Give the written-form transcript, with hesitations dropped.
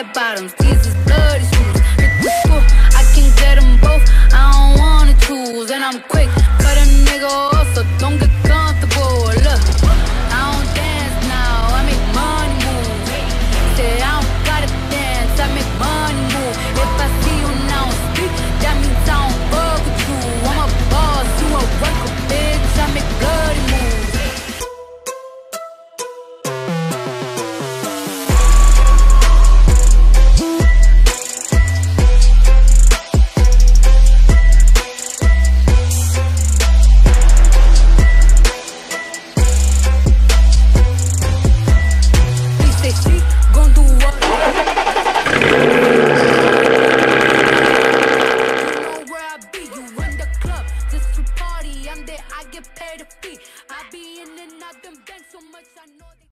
red bottoms, these is bloody shoes. Hit the school, I can get them both, I don't wanna choose. And I'm quick, cut a nigga off, so don't get comfortable. Look, I don't dance now, I make money move. Say I don't gotta dance, I make money move. If I see you now speak, that means I don't fuck with you. I'm a boss, you a worker, bitch, I make bloody moves. I get paid a fee. I be in and out them banks so much I know they